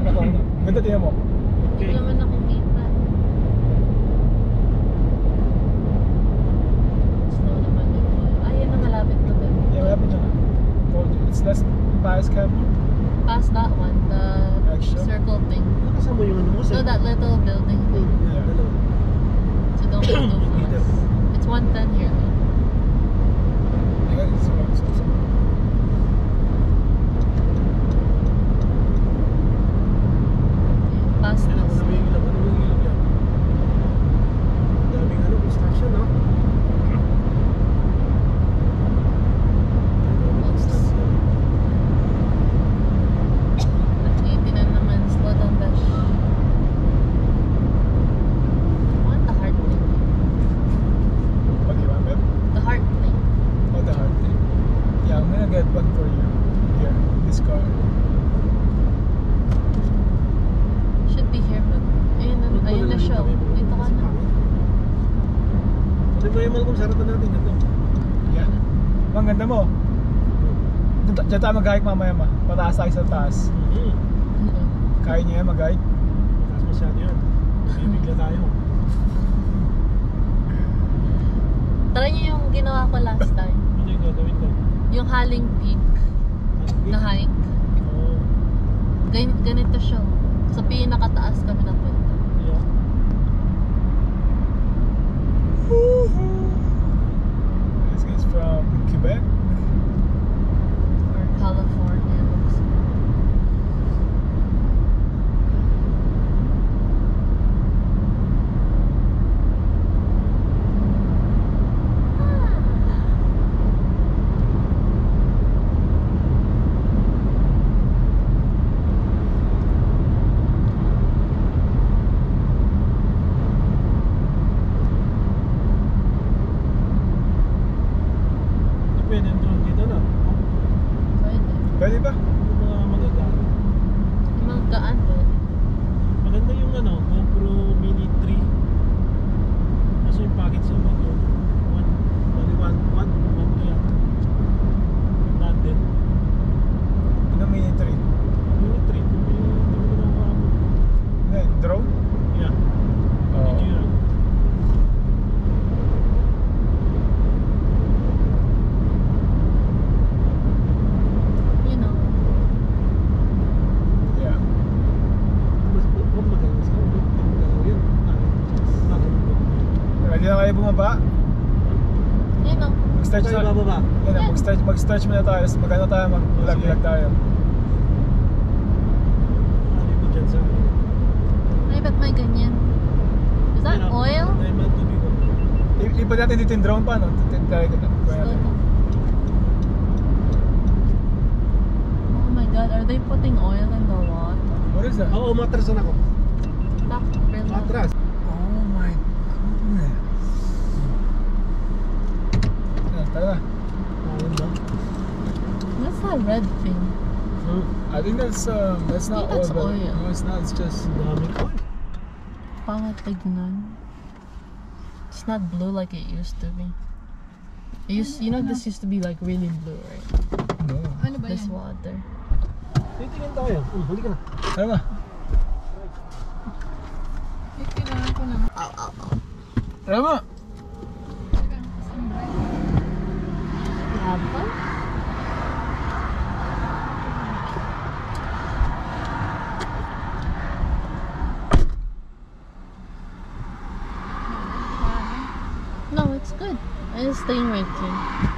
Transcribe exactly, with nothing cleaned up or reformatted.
Ako, ganda tingnan mo. Hindi ko naman nakikita. Snow naman yun. Ayun na malapit to ba? Yeah, malapit na. It's less past camp. Past that one, the Actual? circle thing. Nakasama yung ano mo So that little building thing. Yeah. So don't go too fast. It's one ten here. Yeah, it's so, so, so. Past Ano this. mo yung ilaw? Ano yung ilaw yan? Daming ano, construction, no? eighty na naman. Slow down, Besh. I want the heart thing. What do you want, babe? The heart thing. Oh, the hard thing. Yeah, I'm gonna get one for you. Here, this car. Should be here, but ayun na, ayun na siya. Dito ka na. Ano ba yung Malcolm? Saratan natin. Ganda. Yeah. Ang ganda mo. Diyan diyan tayo mag-hike mamaya ma. Pataas tayo sa taas. Hmm. Kaya niya yan mag-hike? Mataas masyado yan. Bibigla tayo. Try niyo yung ginawa ko last time. Ano yung gagawin ko? Yung Haling Peak na hike. Oo. Gan ganito siya. Sa pinakataas kami napunta. Yeah. This guy's from Quebec. Or California. Looks like. Depende ang drone dito na. Pwede. Pwede ba? Yung mga magagaan. Yung mga gaan pwede. Maganda yung ano, GoPro Mini three. Kaso yung package sa mga yun. One, one, one, one, one, two yata. Not din. Ano mini three? Mini three, kung may hindi mo na ako. Ano, drone? Yeah. Oo. Did you You know. Yeah. mas mas magaling sa ano? Magaling yun. Ready na kayo bumaba? You know. Mag-stretch Tayo na. bababa. Yan na, mag-stretch, mag-stretch muna tayo. Tapos mag-ano tayo, mag-vlog-vlog tayo. Ano mo dyan sa ano? Ay, ba't may ganyan? Is that Ano? oil? Tayo mga tubig ko. I- Iba natin dito yung drone pa, no? Titin tayo kita. Kuha Slow natin. down. Oh my god, are they putting oil in the water? What is that? Oo, matrasan ako. Back, relax. Matras. Oh my goodness. Yan, tara. Ayun ba? What's that red thing? Hmm. I think that's, um, that's not Yeah, that's oil. but- oil. No, it's not. It's just... Ang dami ko eh. Pangat tignan. It's not blue like it used to be. It used, you know, this used to be like really blue, right? No. Ano ba This yan? water. Titingin tayo. Hmm, halika na. Ano ba? Eh, kailangan ko na. Ow, ow, ow. Ano ba? Teka, isang bright. Lava? No, it's good. I'm staying right here.